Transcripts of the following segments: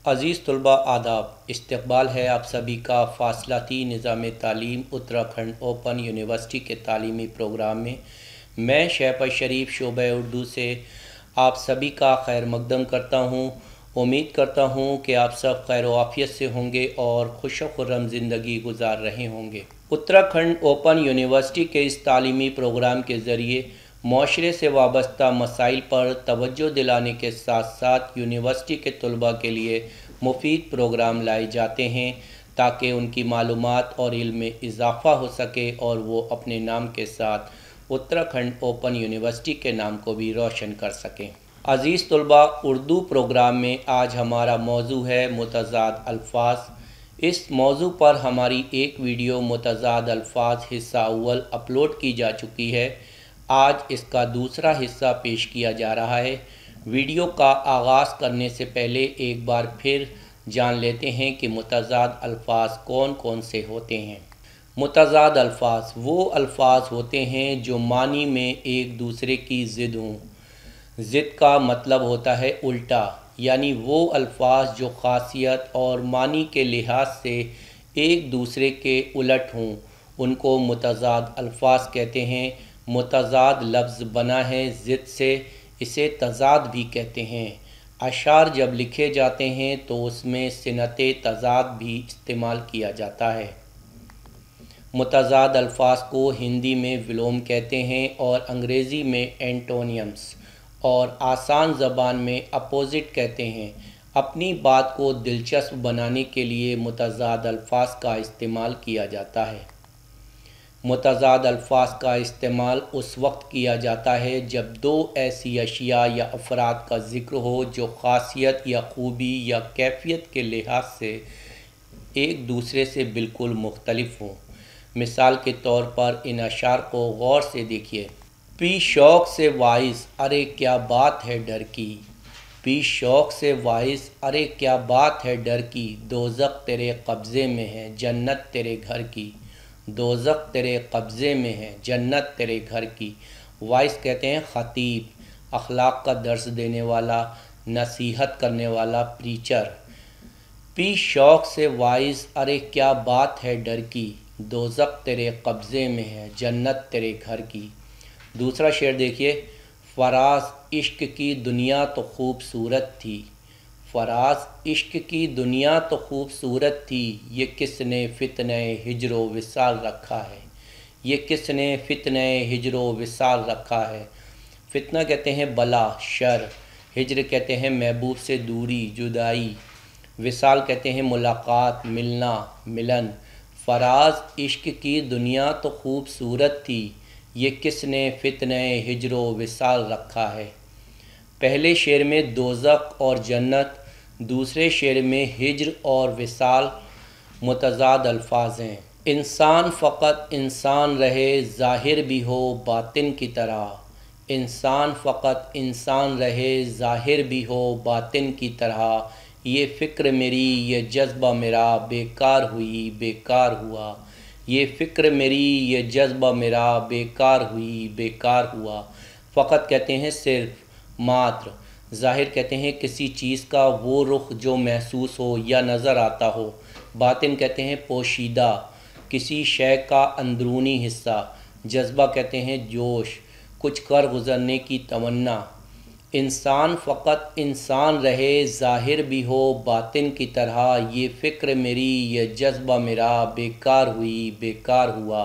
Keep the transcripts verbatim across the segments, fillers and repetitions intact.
عزیز طلباء آداب، استقبال ہے آپ سبھی کا فاصلاتی نظام تعلیم اتراکھنڈ اوپن یونیورسٹی کے تعلیمی پروگرام میں۔ میں شہپر شریف شعبہ اردو سے آپ سبھی کا خیر مقدم کرتا ہوں۔ امید کرتا ہوں کہ آپ سب خیر و عافیت سے ہوں گے اور خوش و خرم زندگی گزار رہے ہوں گے۔ اتراکھنڈ اوپن یونیورسٹی کے اس تعلیمی پروگرام کے ذریعے معاشرے سے وابستہ مسائل پر توجہ دلانے کے ساتھ ساتھ یونیورسٹی کے طلباء کے لیے مفید پروگرام لائے جاتے ہیں تاکہ ان کی معلومات اور علم میں اضافہ ہو سکے اور وہ اپنے نام کے ساتھ اتراکھنڈ اوپن یونیورسٹی کے نام کو بھی روشن کر سکیں۔ عزیز طلباء، اردو پروگرام میں آج ہمارا موضوع ہے متضاد الفاظ۔ اس موضوع پر ہماری ایک ویڈیو متضاد الفاظ حصہ اول اپلوڈ کی جا چکی ہے۔ آج اس کا دوسرا حصہ پیش کیا جا رہا ہے۔ ویڈیو کا آغاز کرنے سے پہلے ایک بار پھر جان لیتے ہیں کہ متضاد الفاظ کون کون سے ہوتے ہیں۔ متضاد الفاظ وہ الفاظ ہوتے ہیں جو معنی میں ایک دوسرے کی ضد ہوں۔ ضد کا مطلب ہوتا ہے الٹا، یعنی وہ الفاظ جو خاصیت اور معنی کے لحاظ سے ایک دوسرے کے الٹ ہوں ان کو متضاد الفاظ کہتے ہیں۔ متضاد لفظ بنا ہے ضد سے، اسے تضاد بھی کہتے ہیں۔ اشعار جب لکھے جاتے ہیں تو اس میں صنعت تضاد بھی استعمال کیا جاتا ہے۔ متضاد الفاظ کو ہندی میں ولوم کہتے ہیں اور انگریزی میں اینٹونیمز، اور آسان زبان میں اپوزٹ کہتے ہیں۔ اپنی بات کو دلچسپ بنانے کے لیے متضاد الفاظ کا استعمال کیا جاتا ہے۔ متضاد الفاظ کا استعمال اس وقت کیا جاتا ہے جب دو ایسی اشیاء یا افراد کا ذکر ہو جو خاصیت یا خوبی یا کیفیت کے لحاظ سے ایک دوسرے سے بالکل مختلف ہوں۔ مثال کے طور پر ان اشعار کو غور سے دیکھیے۔ پی شوق سے واعظ، ارے کیا بات ہے ڈر کی۔ پی شوق سے واعظ، ارے کیا بات ہے ڈر کی۔ دوزخ تیرے قبضے میں ہے، جنت تیرے گھر کی۔ دوزخ تیرے قبضے میں ہے، جنت تیرے گھر کی۔ واعظ کہتے ہیں خطیب، اخلاق کا درس دینے والا، نصیحت کرنے والا، پریچر۔ پی شوق سے واعظ، ارے کیا بات ہے ڈر کی۔ دوزخ تیرے قبضے میں ہے، جنت تیرے گھر کی۔ دوسرا شعر دیکھیے۔ فراز عشق کی دنیا تو خوبصورت تھی۔ فراز عشق کی دنیا تو خوبصورت تھی، یہ کس نے فتنہ ہجر و وصال رکھا ہے۔ یہ کس نے فتنہ ہجر و وصال رکھا ہے۔ فتنہ کہتے ہیں بلا، شر۔ ہجر کہتے ہیں محبوب سے دوری، جدائی۔ وصال کہتے ہیں ملاقات، ملنا، ملن۔ فراز عشق کی دنیا تو خوبصورت تھی، یہ کس نے فتنہ ہجر و وصال رکھا ہے۔ پہلے شعر میں دوزخ اور جنت، دوسرے شعر میں ہجر اور وصال متضاد الفاظ ہیں۔ انسان فقط انسان رہے، ظاہر بھی ہو باطن کی طرح۔ انسان فقط انسان رہے، ظاہر بھی ہو باطن کی طرح۔ یہ فکر میری، یہ جذبہ میرا، بیکار ہوئی بیکار ہوا۔ یہ فکر میری، یہ جذبہ میرا، بیکار ہوئی بیکار ہوا۔ فقط کہتے ہیں صرف، ماتر۔ ظاہر کہتے ہیں کسی چیز کا وہ رخ جو محسوس ہو یا نظر آتا ہو۔ باطن کہتے ہیں پوشیدہ، کسی شے کا اندرونی حصہ۔ جذبہ کہتے ہیں جوش، کچھ کر گزرنے کی تمنا۔ انسان فقط انسان رہے، ظاہر بھی ہو باطن کی طرح۔ یہ فکر میری، یہ جذبہ میرا، بیکار ہوئی بیکار ہوا۔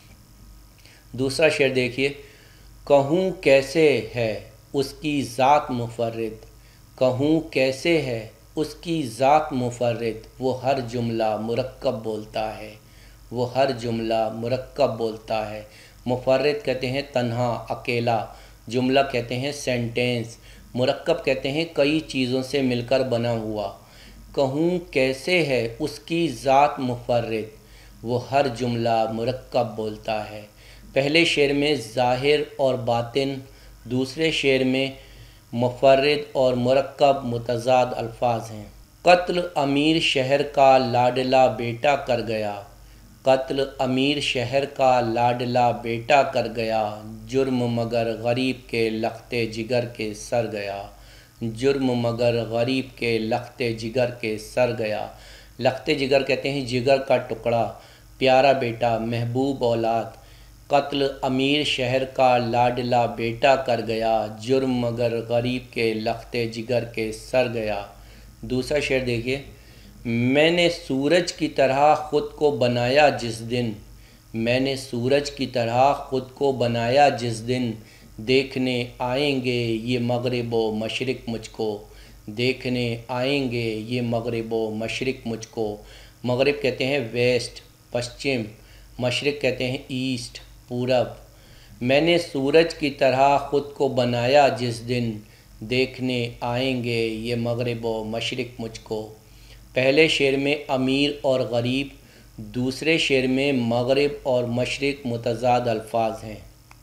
دوسرا شعر دیکھیے۔ کہوں کیسے ہے اس کی ذات مفرد۔ کہوں کیسے ہے اس کی ذات مفرد۔ وہ ہر جملہ مرکب بولتا ہے۔ وہ ہر جملہ مرکب بولتا ہے۔ مفرد کہتے ہیں تنہا، اکیلا۔ جملہ کہتے ہیں سینٹینس۔ مرکب کہتے ہیں کئی چیزوں سے مل کر بنا ہوا۔ کہوں کیسے ہے اس کی ذات مفرد، وہ ہر جملہ مرکب بولتا ہے۔ پہلے شعر میں ظاہر اور باطن، دوسرے شعر میں مفرد اور مرکب متضاد الفاظ ہیں۔ قتل امیر شہر کا لاڈلا بیٹا کر گیا۔ قتل امیر شہر کا لاڈلا بیٹا کر گیا۔ جرم مگر غریب کے لخت جگر کے سر گیا۔ جرم مگر غریب کے لخت جگر کے سر گیا۔ لخت جگر کہتے ہیں جگر کا ٹکڑا، پیارا بیٹا، محبوب اولاد۔ قتل امیر شہر کا لاڈلا بیٹا کر گیا، جرم مگر غریب کے لخت جگر کے سر گیا۔ دوسرا شعر دیکھیے، میں نے سورج کی طرح خود کو بنایا جس دن، میں نے سورج کی طرح خود کو بنایا جس دن، دیکھنے آئیں گے یہ مغرب و مشرق مجھ کو، دیکھنے آئیں گے یہ مغرب و مشرق مجھ کو۔ مغرب کہتے ہیں ویسٹ، پشچم، مشرق کہتے ہیں ایسٹ، پورب۔ میں نے سورج کی طرح خود کو بنایا جس دن، دیکھنے آئیں گے یہ مغرب و مشرق مجھ کو۔ پہلے شعر میں امیر اور غریب، دوسرے شعر میں مغرب اور مشرق متضاد الفاظ ہیں۔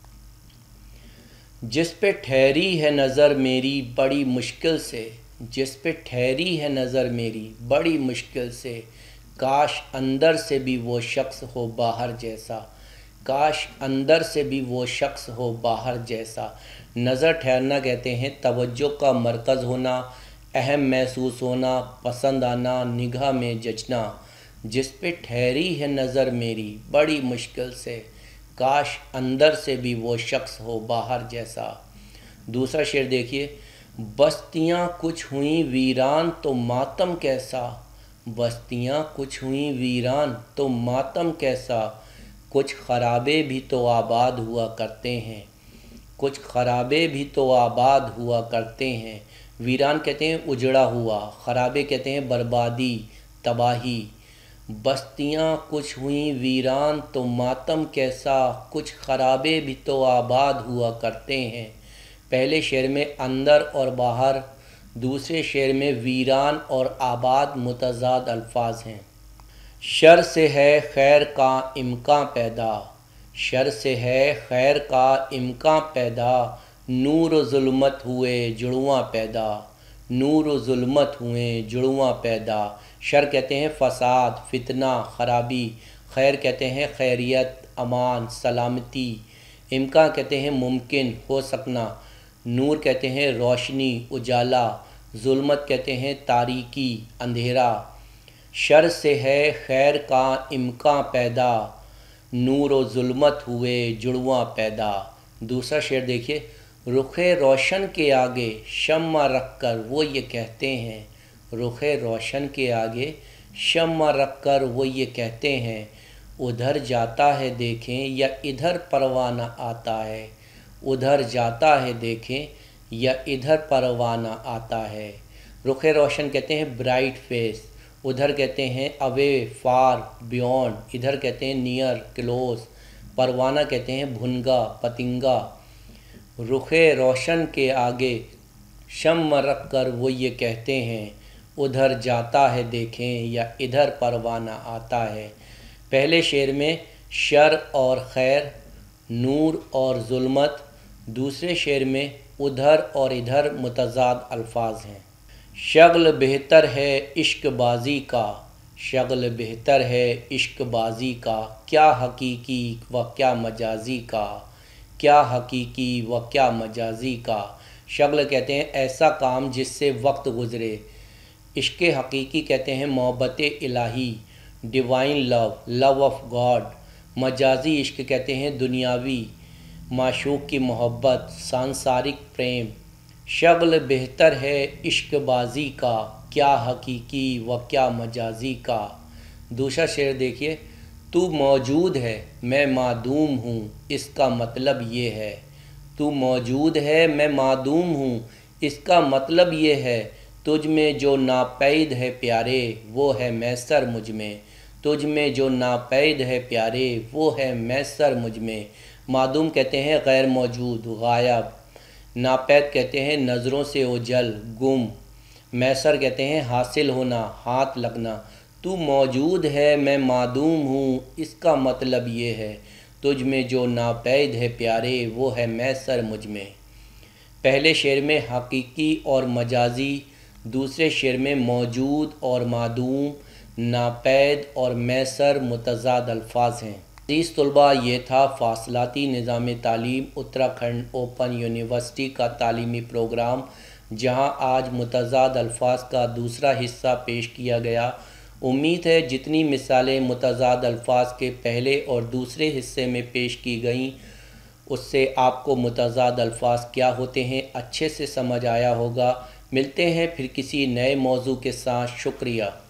جس پہ ٹھہری ہے نظر میری بڑی مشکل سے، جس پہ ٹھہری ہے نظر میری بڑی مشکل سے، کاش اندر سے بھی وہ شخص ہو باہر جیسا، کاش اندر سے بھی وہ شخص ہو باہر جیسا۔ نظر ٹھہرنا کہتے ہیں توجہ کا مرکز ہونا، اہم محسوس ہونا، پسند آنا، نگاہ میں جچنا۔ جس پہ ٹھہری ہے نظر میری بڑی مشکل سے، کاش اندر سے بھی وہ شخص ہو باہر جیسا۔ دوسرا شعر دیکھیے، بستیاں کچھ ہوئیں ویران تو ماتم کیسا، بستیاں کچھ ہوئیں ویران تو ماتم کیسا، کچھ خرابے بھی تو آباد ہوا کرتے ہیں، کچھ خرابے بھی تو آباد ہوا کرتے ہیں۔ ویران کہتے ہیں اجڑا ہوا، خرابے کہتے ہیں بربادی، تباہی۔ بستیاں کچھ ہوئیں ویران تو ماتم کیسا، کچھ خرابے بھی تو آباد ہوا کرتے ہیں۔ پہلے شعر میں اندر اور باہر، دوسرے شعر میں ویران اور آباد متضاد الفاظ ہیں۔ شر سے ہے خیر کا امکان پیدا، شر سے ہے خیر کا امکان پیدا، نور و ظلمت ہوئے جڑواں پیدا، نور و ظلمت ہوئے جڑواں پیدا۔ شر کہتے ہیں فساد، فتنہ، خرابی۔ خیر کہتے ہیں خیریت، امان، سلامتی۔ امکان کہتے ہیں ممکن، ہو سکنا۔ نور کہتے ہیں روشنی، اجالا۔ ظلمت کہتے ہیں تاریکی، اندھیرا۔ شر سے ہے خیر کا امکان پیدا، نور و ظلمت ہوئے جڑواں پیدا۔ دوسرا شعر دیکھیے، رخ روشن کے آگے شمع رکھ کر وہ یہ کہتے ہیں، رخ روشن کے آگے شمع رکھ کر وہ یہ کہتے ہیں، ادھر جاتا ہے دیکھیں یا ادھر پروانہ آتا ہے، ادھر جاتا ہے دیکھیں یا ادھر پروانہ آتا ہے۔ رخ روشن کہتے ہیں برائٹ فیس، ادھر کہتے ہیں اوے، فار، بیونڈ، ادھر کہتے ہیں نیئر، کلوز۔ پروانہ کہتے ہیں بھنگا، پتنگا۔ رخ روشن کے آگے شمع رکھ کر وہ یہ کہتے ہیں، ادھر جاتا ہے دیکھیں یا ادھر پروانہ آتا ہے۔ پہلے شعر میں شر اور خیر، نور اور ظلمت، دوسرے شعر میں ادھر اور ادھر متضاد الفاظ ہیں۔ شغل بہتر ہے عشق بازی کا، شغل بہتر ہے عشق بازی کا، کیا حقیقی و کیا مجازی کا، کیا حقیقی و کیا مجازی کا۔ شغل کہتے ہیں ایسا کام جس سے وقت گزرے۔ عشق حقیقی کہتے ہیں محبت الہی، divine love, love of God. مجازی عشق کہتے ہیں دنیاوی، معشوق کی محبت، سانسارک پریم۔ شغل بہتر ہے عشق بازی کا، کیا حقیقی و کیا مجازی کا۔ دوسرا شعر دیکھیے، تو موجود ہے میں معدوم ہوں، اس کا مطلب یہ ہے، تو موجود ہے میں معدوم ہوں، اس کا مطلب یہ ہے، تجھ میں جو ناپید ہے پیارے وہ ہے میسر مجھ میں، تجھ میں جو ناپید ہے پیارے وہ ہے میسر مجھ میں۔ معدوم کہتے ہیں غیر موجود، غائب۔ ناپید کہتے ہیں نظروں سے اوجھل، گم۔ میسر کہتے ہیں حاصل ہونا، ہاتھ لگنا۔ تو موجود ہے میں معدوم ہوں، اس کا مطلب یہ ہے، تجھ میں جو ناپید ہے پیارے وہ ہے میسر مجھ میں۔ پہلے شعر میں حقیقی اور مجازی، دوسرے شعر میں موجود اور معدوم، ناپید اور میسر متضاد الفاظ ہیں۔ عزیز طلباء، یہ تھا فاصلاتی نظام تعلیم اتراکھنڈ اوپن یونیورسٹی کا تعلیمی پروگرام جہاں آج متضاد الفاظ کا دوسرا حصہ پیش کیا گیا۔ امید ہے جتنی مثالیں متضاد الفاظ کے پہلے اور دوسرے حصے میں پیش کی گئیں اس سے آپ کو متضاد الفاظ کیا ہوتے ہیں اچھے سے سمجھ آیا ہوگا۔ ملتے ہیں پھر کسی نئے موضوع کے ساتھ۔ شکریہ۔